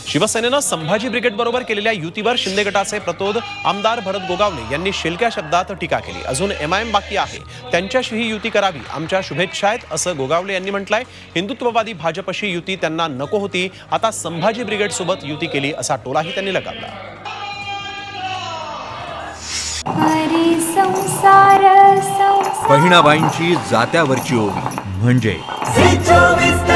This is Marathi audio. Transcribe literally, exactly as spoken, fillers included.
शिवसेनेनं संभाजी ब्रिगेड बरोबर केलेल्या युतीवर शिंदे गटाचे प्रतोद आमदार भरत गोगावले यांनी शिलक्या शब्दात टीका केली। अजून एमआयएम बाकी आहे, त्यांच्याशीही युती करावी, आमच्या शुभेच्छा आहेत असं गोगावले यांनी म्हटलंय। हिंदुत्ववादी भाजपशी युती त्यांना नको होती, आता संभाजी ब्रिगेड सोबत युती केली असा टोलाही त्यांनी लगावला। बहिणाबाईंची जात्यावरची ओवी म्हणजे